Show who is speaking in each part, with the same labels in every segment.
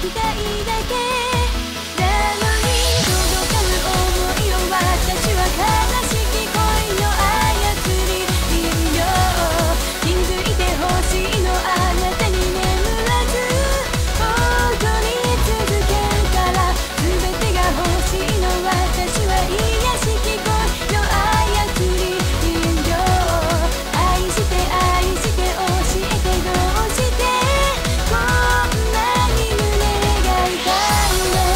Speaker 1: きたいだけなのに届かぬ想いを私は悲しき恋の操り人形気づいてほしいのあなたに眠らず踊り続けるから全てが欲しいの私は癒しき恋の操り人形愛して愛して教えてどうしてこんなに胸が痛いの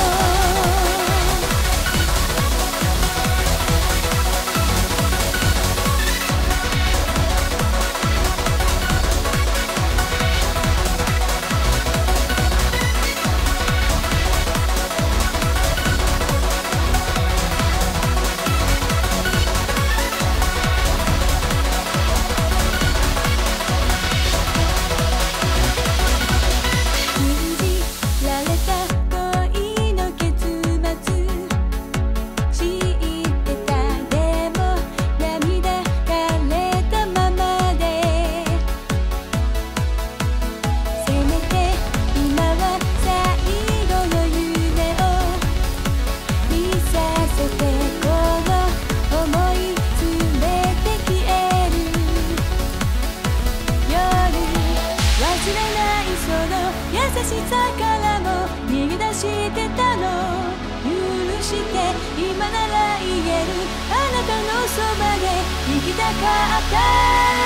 Speaker 1: 信じられた恋の結末知ってたでも涙枯れたままでせめて今は最後の夢を見させてこの想い全て消える夜忘れないその優しさからも逃げ出してたの許して今なら言えるあなたのそばで生きたかった